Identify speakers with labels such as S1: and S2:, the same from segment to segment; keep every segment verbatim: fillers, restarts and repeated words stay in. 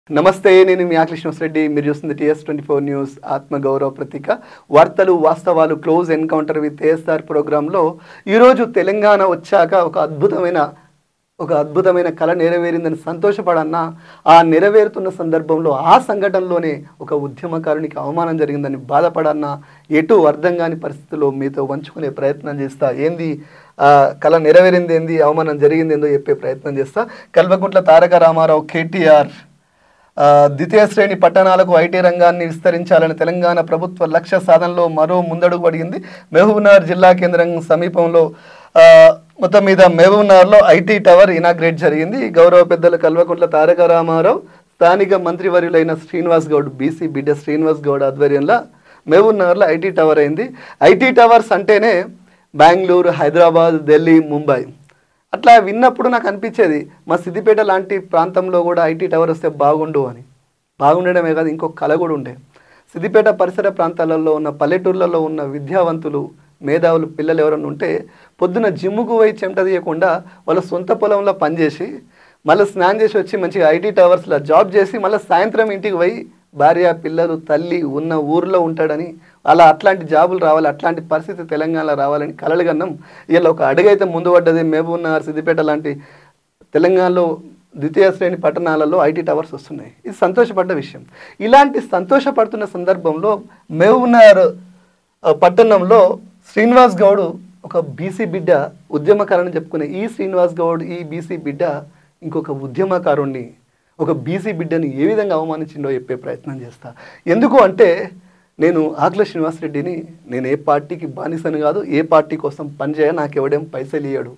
S1: నమస్తే, నేను మీ ఆకృష్ణరెడ్డి. మీరు చూస్తుంది టీఎస్ ట్వంటీ ఫోర్ న్యూస్ ఆత్మగౌరవ ప్రతీక. వార్తలు వాస్తవాలు క్లోజ్ ఎన్కౌంటర్ విత్ ఏఎస్ఆర్ ప్రోగ్రాంలో ఈరోజు తెలంగాణ వచ్చాక ఒక అద్భుతమైన ఒక అద్భుతమైన కళ నెరవేరిందని సంతోషపడన్న, ఆ నెరవేరుతున్న సందర్భంలో ఆ సంఘటనలోనే ఒక ఉద్యమకారునికి అవమానం జరిగిందని బాధపడన్న, ఎటు అర్థం కాని పరిస్థితుల్లో మీతో పంచుకునే ప్రయత్నం చేస్తా. ఏంది కళ నెరవేరింది, ఏంది అవమానం జరిగింది ఏందో చెప్పే ప్రయత్నం చేస్తా. కల్వకుంట్ల తారక రామారావు కేటీఆర్ ద్వితీయ శ్రేణి పట్టణాలకు ఐటీ రంగాన్ని విస్తరించాలని తెలంగాణ ప్రభుత్వ లక్ష్య సాధనలో మరో ముందడుగు పడింది. మహబూబ్నగర్ జిల్లా కేంద్రం సమీపంలో మొత్తం మీద మహబూబ్నగర్లో ఐటీ టవర్ ఇనాగ్రేట్ జరిగింది. గౌరవ పెద్దలు కల్వకుంట్ల తారక రామారావు, స్థానిక మంత్రివర్యులైన శ్రీనివాస్ గౌడ్, బీసీ బిడ్డ శ్రీనివాస్ గౌడ్ ఆధ్వర్యంలో మహబూబ్నగర్లో ఐటీ టవర్ అయింది. ఐటీ టవర్స్ అంటేనే బెంగళూరు, హైదరాబాద్, ఢిల్లీ, ముంబై అట్లా విన్నప్పుడు నాకు అనిపించేది, మా సిద్దిపేట లాంటి ప్రాంతంలో కూడా ఐటీ టవర్ వస్తే బాగుండు అని. బాగుండడమే కాదు, ఇంకొక కళ కూడా ఉండే. సిద్దిపేట పరిసర ప్రాంతాలలో ఉన్న పల్లెటూర్లలో ఉన్న విద్యావంతులు, మేధావులు పిల్లలు ఎవరైనా ఉంటే పొద్దున జిమ్ముకు పోయి చెమట తీయకుండా వాళ్ళ సొంత పొలంలో పనిచేసి మళ్ళీ స్నానం చేసి వచ్చి మంచిగా ఐటీ టవర్స్లో జాబ్ చేసి మళ్ళీ సాయంత్రం ఇంటికి పోయి భార్య, పిల్లలు, తల్లి ఉన్న ఊరిలో ఉంటాడని, అలా అట్లాంటి జాబులు రావాలి, అట్లాంటి పరిస్థితి తెలంగాణలో రావాలని కలలు కన్నాం. ఇలా ఒక అడుగైతే ముందు పడ్డది. మహబూబ్నగర్, సిద్దిపేట లాంటి తెలంగాణలో ద్వితీయ శ్రేణి పట్టణాలలో ఐటీ టవర్స్ వస్తున్నాయి. ఇది సంతోషపడ్డ విషయం. ఇలాంటి సంతోషపడుతున్న సందర్భంలో మహబూబ్నగర్ పట్టణంలో శ్రీనివాస్ గౌడ్ ఒక బీసీ బిడ్డ, ఉద్యమకారుని చెప్పుకునే ఈ శ్రీనివాస్ గౌడ్, ఈ బీసీ బిడ్డ ఇంకొక ఉద్యమకారుణ్ణి, ఒక బీసీ బిడ్డని ఏ విధంగా అవమానించిండో చెప్పే ప్రయత్నం చేస్తా. ఎందుకు అంటే, నేను ఆకుల శ్రీనివాసరెడ్డిని, నేను ఏ పార్టీకి బానిసను కాదు, ఏ పార్టీ కోసం పనిచేయ, నాకు ఎవడేం పైసలు ఇయ్యడు.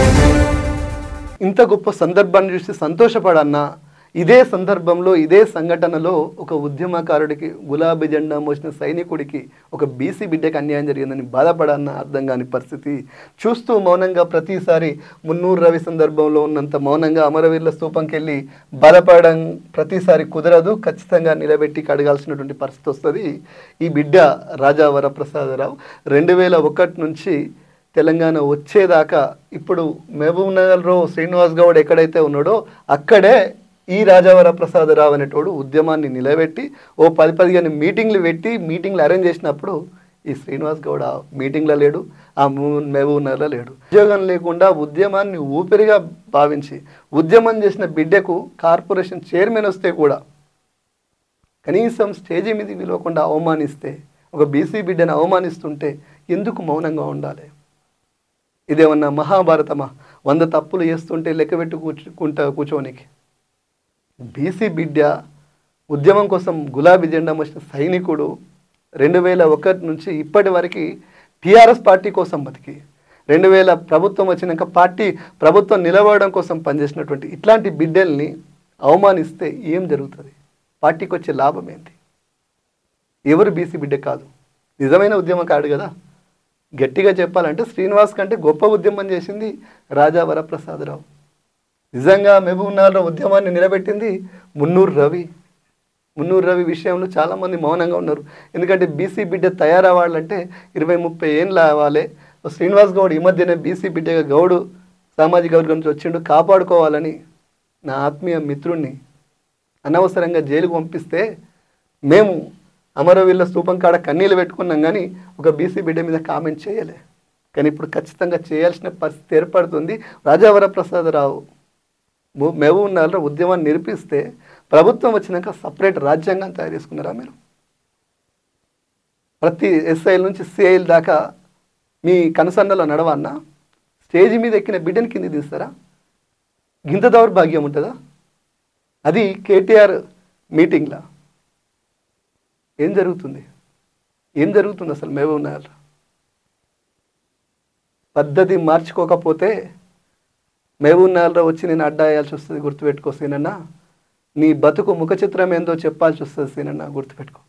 S1: ఇంత గొప్ప సందర్భాన్ని చూసి సంతోషపడన్నా, ఇదే సందర్భంలో ఇదే సంఘటనలో ఒక ఉద్యమకారుడికి, గులాబీ జెండా మోసిన సైనికుడికి, ఒక బీసీ బిడ్డకి అన్యాయం జరిగిందని బాధపడన్న అర్థం కాని పరిస్థితి. చూస్తూ మౌనంగా ప్రతిసారి మున్నూరు రవి సందర్భంలో ఉన్నంత మౌనంగా అమరవీరుల స్తూపంకి వెళ్ళి బాధపడడం ప్రతిసారి కుదరదు. ఖచ్చితంగా నిలబెట్టి కడగాల్సినటువంటి పరిస్థితి వస్తుంది. ఈ బిడ్డ రాజా వరప్రసాదరావు రెండు వేల ఒకటి నుంచి తెలంగాణ వచ్చేదాకా ఇప్పుడు మహబూబ్నగర్లో శ్రీనివాస్ గౌడ్ ఎక్కడైతే ఉన్నాడో అక్కడే ఈ రాజావరప్రసాదరావు అనేటోడు ఉద్యమాన్ని నిలబెట్టి ఓ పది పదిహేను మీటింగ్లు పెట్టి మీటింగ్లు అరేంజ్ చేసినప్పుడు ఈ శ్రీనివాస్ గౌడ్ ఆ మీటింగ్లో లేడు, ఆ మహబూబ్నగర్లో లేడు. ఉద్యోగం లేకుండా ఉద్యమాన్ని ఊపిరిగా భావించి ఉద్యమం చేసిన బిడ్డకు కార్పొరేషన్ చైర్మన్ వస్తే కూడా కనీసం స్టేజీ మీద విలువకుండా అవమానిస్తే, ఒక బీసీ బిడ్డను అవమానిస్తుంటే ఎందుకు మౌనంగా ఉండాలి? ఇదేమన్నా మహాభారతమా? వంద తప్పులు చేస్తుంటే లెక్క పెట్టి కూర్చుకుంటా కూర్చోనికి. బీసీ బిడ్డ, ఉద్యమం కోసం గులాబీ జెండా మోసిన సైనికుడు, రెండు వేల ఒకటి నుంచి ఇప్పటి వరకు టీఆర్ఎస్ పార్టీ కోసం బతికి, రెండు వేల ప్రభుత్వం వచ్చినాక పార్టీ ప్రభుత్వం నిలబడడం కోసం పనిచేసినటువంటి ఇట్లాంటి బిడ్డల్ని అవమానిస్తే ఏం జరుగుతుంది? పార్టీకి వచ్చే లాభం ఏంటి? ఎవరు బీసీ బిడ్డ కాదు, నిజమైన ఉద్యమకారుడు కదా. గట్టిగా చెప్పాలంటే శ్రీనివాస్ కంటే గొప్ప ఉద్యమం చేసింది రాజా వరప్రసాదరావు. నిజంగా మహబూబ్నగర్లో ఉద్యమాన్ని నిలబెట్టింది మున్నూరు రవి. మున్నూరు రవి విషయంలో చాలామంది మౌనంగా ఉన్నారు. ఎందుకంటే బీసీ బిడ్డ తయారవ్వాలంటే ఇరవై ముప్పై ఏళ్ళు అవ్వాలి. శ్రీనివాస్ గౌడ్ ఈ మధ్యనే బీసీ బిడ్డగా గౌడు సామాజిక వర్గం నుంచి వచ్చిండు. కాపాడుకోవాలని నా ఆత్మీయ మిత్రుణ్ణి అనవసరంగా జైలుకు పంపిస్తే మేము అమరవీరుల స్తూపం కాడ కన్నీళ్ళు పెట్టుకున్నాం, కానీ ఒక బీసీ బిడ్డ మీద కామెంట్ చేయలే. కానీ ఇప్పుడు ఖచ్చితంగా చేయాల్సిన పరిస్థితి ఏర్పడుతుంది. రాజా వరప్రసాదరావు మహబూబ్నగర్లో ఉద్యమాన్ని నిరూపిస్తే ప్రభుత్వం వచ్చినాక సపరేట్ రాజ్యాంగం తయారు చేసుకున్నారా మీరు? ప్రతి ఎస్ఐల నుంచి సిఐల దాకా మీ కనుసన్నలో నడవన్నా స్టేజ్ మీద ఎక్కిన బిడ్డని కింది తీస్తారా? గింత దౌర్భాగ్యం ఉంటుందా? అది కేటీఆర్ మీటింగ్లా ఏం జరుగుతుంది? ఏం జరుగుతుంది అసలు మహబూబ్నగర్లో? పద్ధతి మార్చుకోకపోతే మహబూబ్నగర్లో వచ్చి నేను అడ్డాయాల్సి వస్తుంది. గుర్తుపెట్టుకో సీనన్న, నీ బతుకు ముఖ చిత్రం ఏందో చెప్పాల్సి వస్తుంది సీనన్న, గుర్తుపెట్టుకో.